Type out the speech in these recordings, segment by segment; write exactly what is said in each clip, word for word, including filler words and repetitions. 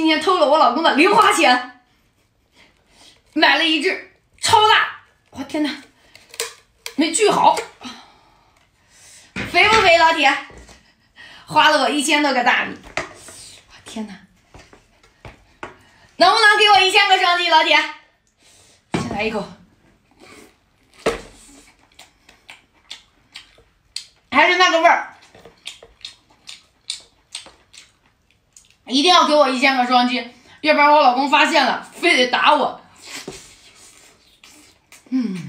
天偷了我老公的零花钱，买了一只超大，我天哪，没锯好，肥不肥，老铁？花了我一千多个大米，我天哪！能不能给我一千个双击，老铁？先来一口，还是那个味儿，一定要给我一千个双击，要不然我老公发现了，非得打我。嗯。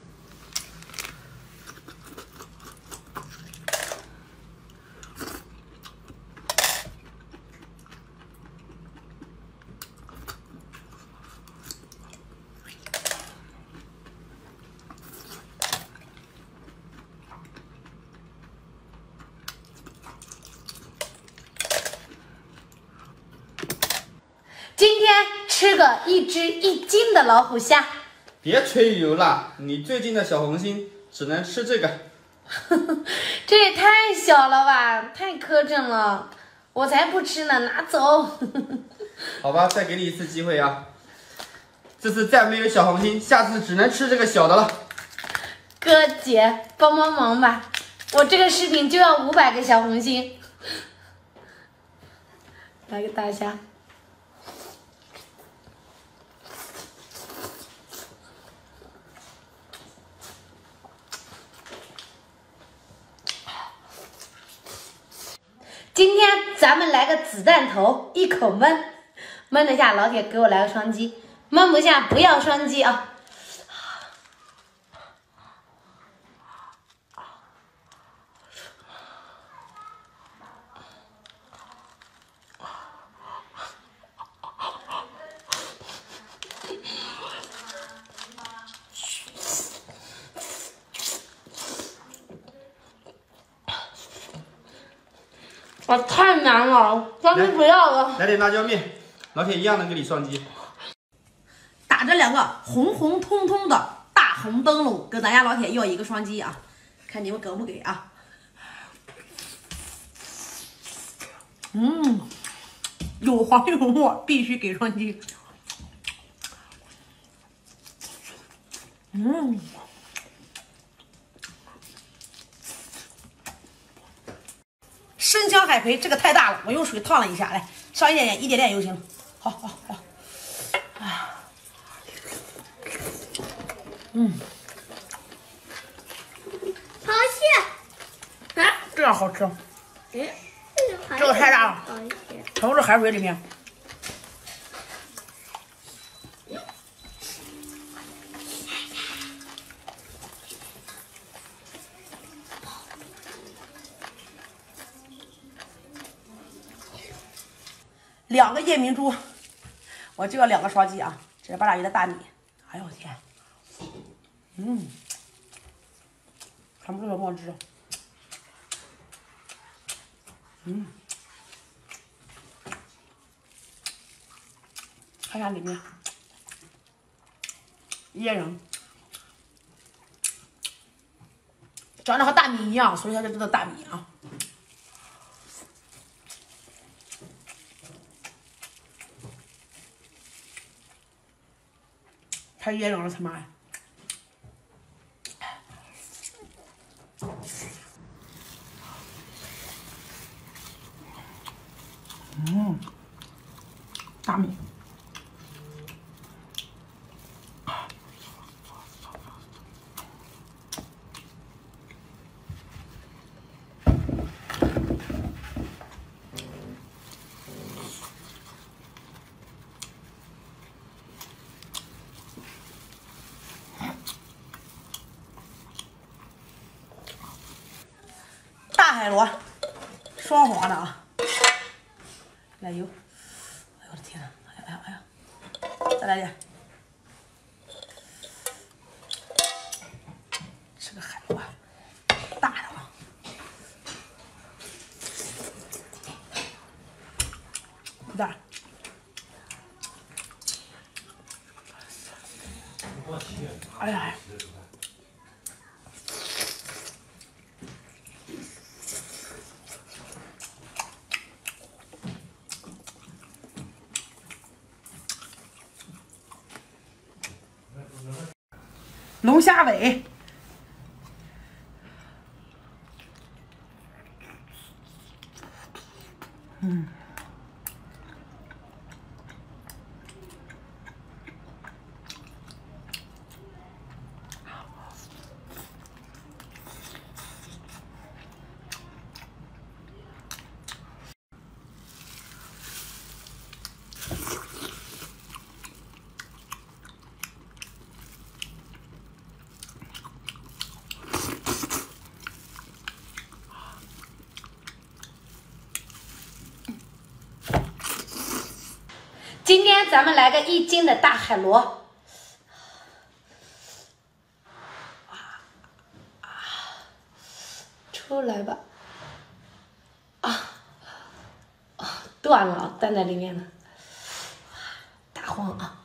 今天吃个一只一斤的老虎虾。 别吹牛了，你最近的小红心只能吃这个。 这也太小了吧，太磕碜了，我才不吃呢，拿走。 好吧，再给你一次机会啊！这次再没有小红心，下次只能吃这个小的了。 哥姐，帮帮忙吧，我这个视频就要五百个小红心。来个大虾。今天咱们来个子弹头，一口闷，闷得下老铁给我来个双击，闷不下不要双击啊！啊，太难了，双击不要了。 来点辣椒面，老铁一样能给你双击。 打着两个红红彤彤的大红灯笼，跟咱家老铁要一个双击啊！看你们给不给啊？嗯，有黄有沫，必须给双击。嗯。生姜海培这个太大了，我用水烫了一下，来上一点点，一点点就行。好好好，啊，嗯， 螃蟹， 哎，这样好吃。 哎， 这个太大了，全是海水里面。两个夜明珠，我就要两个双击啊！这是八大鱼的大米，哎呦我天，嗯，全部都是墨汁，嗯，看下里面椰仁，长得和大米一样，所以它就叫做大米啊。太噎人了，他妈呀！嗯，大米。大海螺，双黄的啊，奶油，哎呦我的天呐，哎呀哎呀哎呀，再来点，吃个海螺，大的啊，不大，哎呀。 龙虾尾。嗯。 今天咱们来个一斤的大海螺，出来吧！啊啊，断了，断在里面了，大黄啊！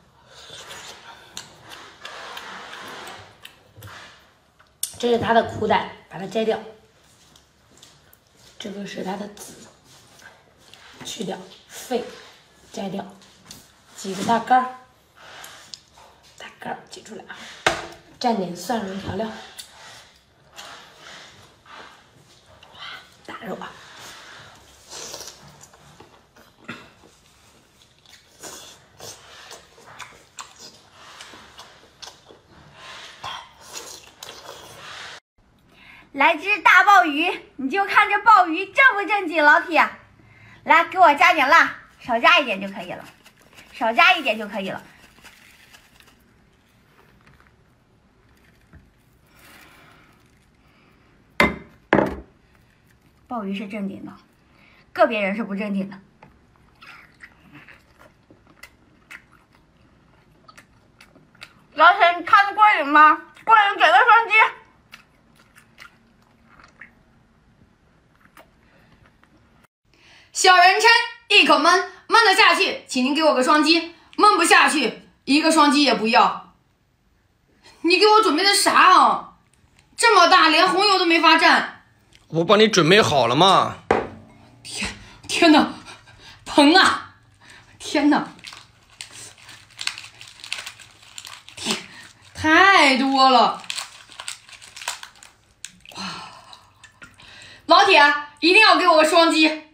这是它的苦胆，把它摘掉。这个是它的籽，去掉，肺摘掉。几个大干儿，大干儿挤出来啊，蘸点蒜蓉调料，哇，大肉啊！ 来只大鲍鱼，你就看这鲍鱼正不正经，老铁。来，给我加点辣，少加一点就可以了。少加一点就可以了。鲍鱼是正经的，个别人是不正经的。老铁，你看得过瘾吗？过瘾给个双击。 小人称一口闷，闷得下去，请您给我个双击；闷不下去，一个双击也不要。你给我准备的啥啊？这么大，连红油都没法蘸。 我帮你准备好了嘛。 天，天哪，疼啊！天哪，天，太多了。哇，老铁，一定要给我个双击。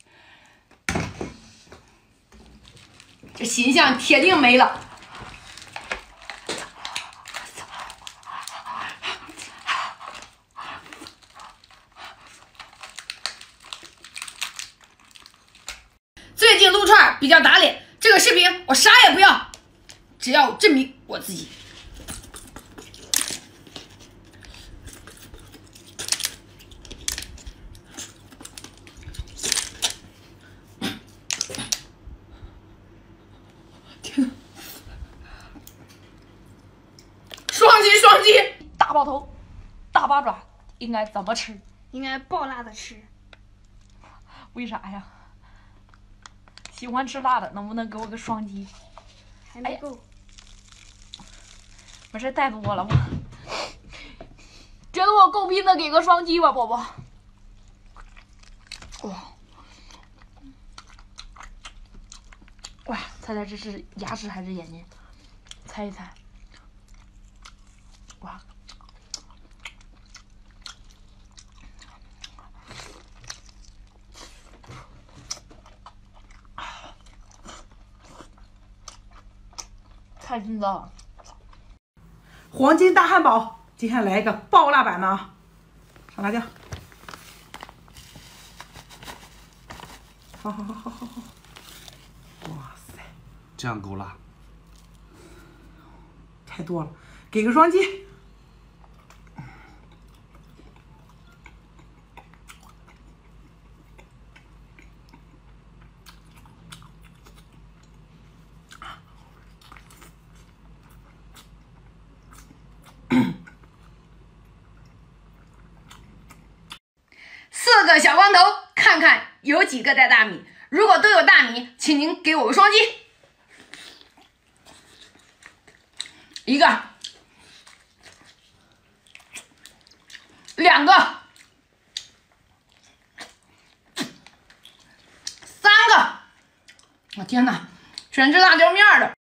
这形象铁定没了。最近撸串比较打脸，这个视频我啥也不要，只要证明我自己。双击双击，大爆头，大八爪，应该怎么吃？ 应该爆辣的吃。 为啥呀？喜欢吃辣的，能不能给我个双击？ 还没够。 没事，太多了吧？觉得我够拼的，给个双击吧，宝宝。哇！哇！猜猜这是牙齿还是眼睛？猜一猜。哇！太劲道了！ 黄金大汉堡，今天来一个爆辣版的啊！上辣椒。好好好好好好！哇塞， 这样够辣。 太多了，给个双击。 四个小光头，看看有几个带大米。如果都有大米，请您给我个双击。一个，两个，三个。我天哪，全是辣椒面的。